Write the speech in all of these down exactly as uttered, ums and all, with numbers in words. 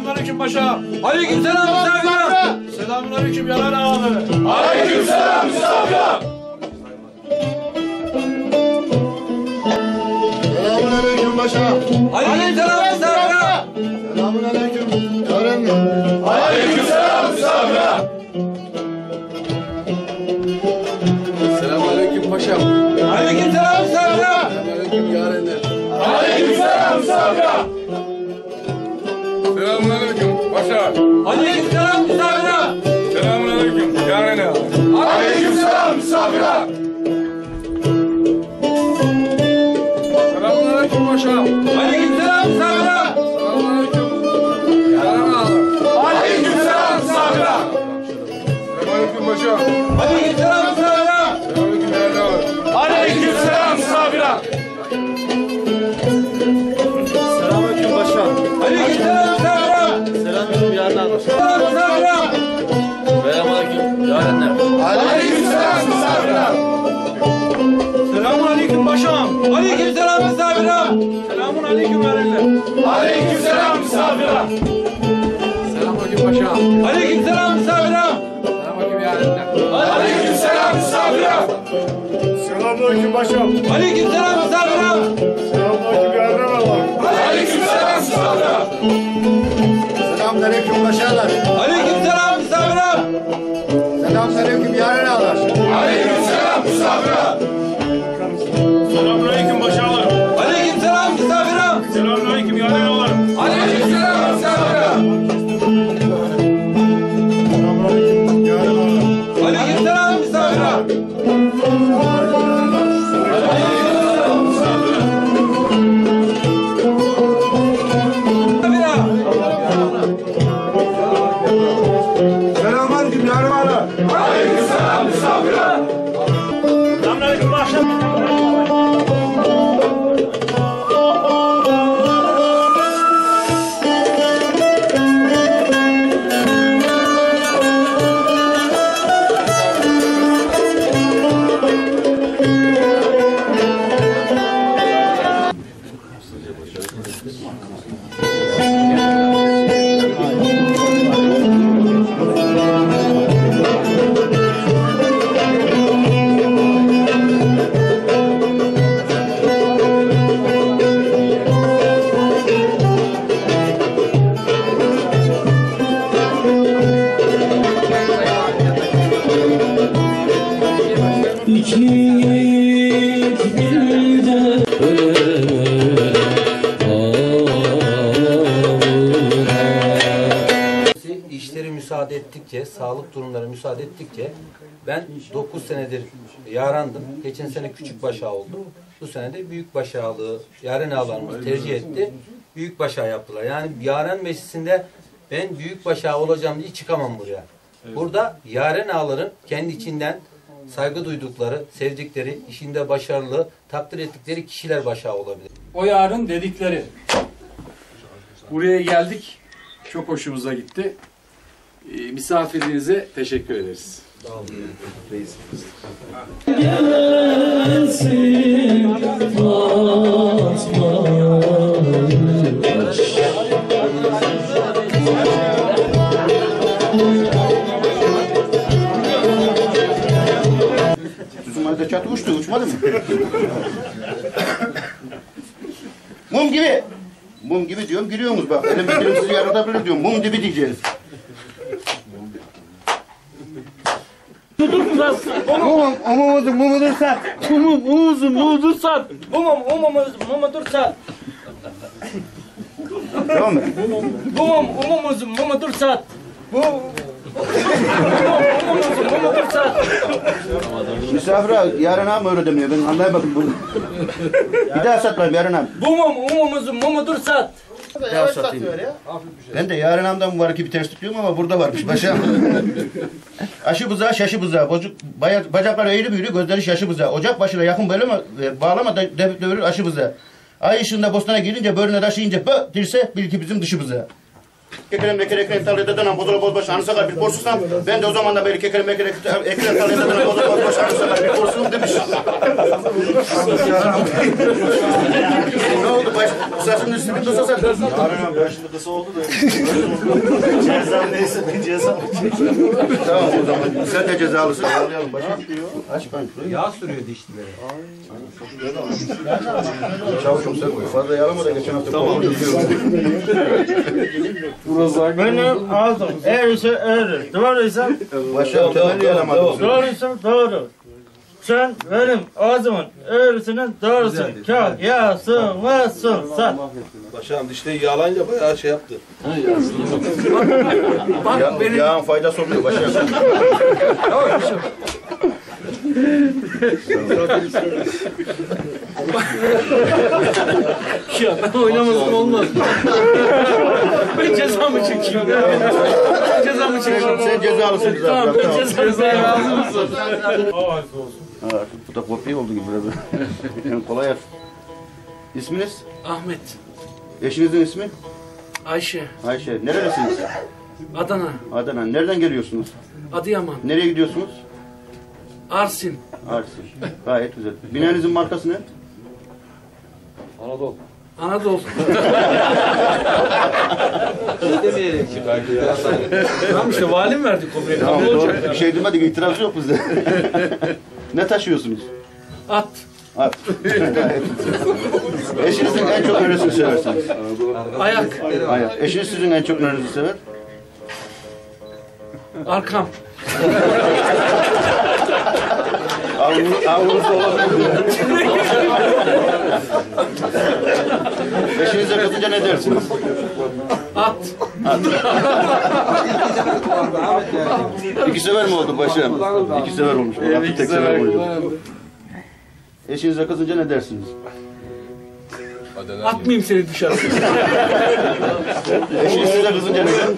Selamünaleyküm paşa. Aleykümselam misafirim. Selamünaleyküm yalan ağaları. Aleykümselam misafirim. Selamünaleyküm paşa. Aleykümselam misafirim. Selamünaleyküm yarenler. Aleykümselam misafirim. Selamünaleyküm paşam. Aleykümselam misafirim. Selamünaleyküm yarenler. Aleykümselam misafirim. Selamünaleyküm paşa. Aleykümselam misafirim. Selamünaleyküm yarenler. Aleykümselam misafirim. Selamünaleyküm paşa. Aleykümselam misafirim. Selamünaleyküm yarenler. Aleykümselam misafirim. Selamünaleyküm paşa. Aleykümselam misafirim. Selamünaleyküm yarenler. Aleykümselam misafirim. Selamünaleyküm paşa. Aleykümselam misafirim. Selamünaleyküm yalan ağaları. Selam misafirim. Selamünaleyküm yarenler. Aleykümselam misafirim. Selamünaleyküm paşam. Aleykümselam misafirim. Selamünaleyküm yarenler. Aleykümselam misafirim. Selamünaleyküm paşa. Aleykümselam misafirim. Selamünaleyküm yarenler. Aleykümselam misafirim. Selamünaleyküm paşam. Aleykümselam misafirim. Selamünaleyküm yarenler. Aleykümselam misafirim. Selamünaleyküm paşalar. Aleykümselam misafirim. Selamünaleyküm yarenler. Aleykümselam misafirim. Selamünaleyküm paşalar. Aleykümselam misafirim. Selamünaleyküm yarenler. Aleykümselam misafirim. Selamünaleyküm yarenler. Aleykümselam misafirim. Selamünaleyküm yarenler. Aleykümselam misafirim. Selamünaleyküm paşam. İşleri müsaade ettikçe, sağlık durumları müsaade ettikçe ben dokuz senedir yarandım. Geçen sene küçük başağı oldum. Bu sene de büyük başağılığı yaren ağalarımız tercih etti. Büyük başağı yaptılar. Yani yaren meclisinde ben büyük başağı olacağım diye çıkamam buraya. Burada yaren ağaların kendi içinden saygı duydukları, sevdikleri, işinde başarılı, takdir ettikleri kişiler başağı olabilir. O yarın dedikleri. Buraya geldik. Çok hoşumuza gitti. Ee, misafirliğinize teşekkür ederiz. Sağ olun. Reis. Bizim arada çatı uçtu, uçmadı mı? Mum gibi. Mum gibi diyorum, gülüyorsunuz bak. Elimde diyorum sizi yarıda bile diyorum. Mum gibi diyeceğiz. Mumum, mumumuzu, mumudur sat. Mumum umuzum mumudur sat. Mumum umumuz mumudur sat. Tamam mı? Mumum umumuz mumudur sat. Bu umumuz mumudur sat. Misafire yarın abi öyle demiyor. Ben anlayamadım bunu. Bir daha satmayayım yarın abi. Mumum umumuz mumudur sat. Bir daha satayım. Ben de yarın amdan var ki bir terslik diyorum ama burada varmış başa. Aşı buzağı, şaşı buzağı. Bocuk, baya, bacakları eğri büğrü, gözleri şaşı buzağı. Ocak başına yakın böyle mi? Bağlama da dövülür aşı buzağı. Ay ışığında bostana girince, böğrüne taşıyınca bö dirse bil ki bizim dışı buzağı. kekelem meker ekran tarlaya dadan bozula bozbaş anısakar bir borsuzsam ben de o zaman da böyle kekelem meker ekran tarlaya dadan bozula bozbaş anısakar bir borsuzum demiş. Ne oldu baş? Saçının üstü bir dosa sen. Yarın abi yaşlı kısa oldu da. Ceza neyse bir ceza. Tamam o zaman sen de cezalısın. Ağlayalım başa. Aç ben şurayı. Yağ sürüyor dişlilere. Çavuşum sen koy. Fazla yalama da geçen hafta. Tamam. Benim aldım. Eğrisi eğri. Doğruysa Başa temelli yalamadım. doğruysa doğru. Sen benim ağzımın eğrisinin doğrusun. Kağıt yağsın mısın sen? Başağım işte yağlayınca bayağı şey yaptı. Ya, yağın faydası oluyor başa. Ya ben oynamazsam olmaz. Ben cezamı çekeyim. Ben cezamı çekeyim. Sen cezalısın zaten. Tamam ben cezamı razı mısın? Ha, bu da kopya oldu gibi biraz. Yani kolay yap. İsminiz? Ahmet, Eşinizin ismi? Ayşe, Ayşe. Nerelisiniz? Adana, Adana. Nereden geliyorsunuz? Adıyaman, Nereye gidiyorsunuz? Arsin, Arsin. Gayet güzel. Binanızın markası ne? Anadolu. Anadolu. Demeyelim ki belki biraz daha. Tamam işte valim verdi konuyu. Tamam doğru. Bir şey demedik. İtiraz yok bizde. Ne taşıyorsunuz? At, At. Eşinizin en çok neresini seversiniz? ayak, Ayak. Eşiniz sizin en çok nerenizi sever? arkam, Avunuz, avunuzda olabilir. Eşinize kızınca ne dersiniz? at, İki sever mi oldu başım? İki sever olmuş. Artık tek sever olmuş. Eşinize kızınca ne dersiniz? atmayayım seni dışarı. Eşiniz size kızınca ne der?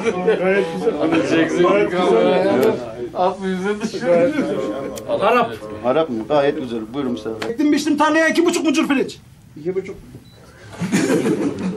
Arap, Arap mı? Gayet güzel. Buyurun Mustafa. Ektim biçtim tarlaya iki buçuk mucur pirinç. İki buçuk.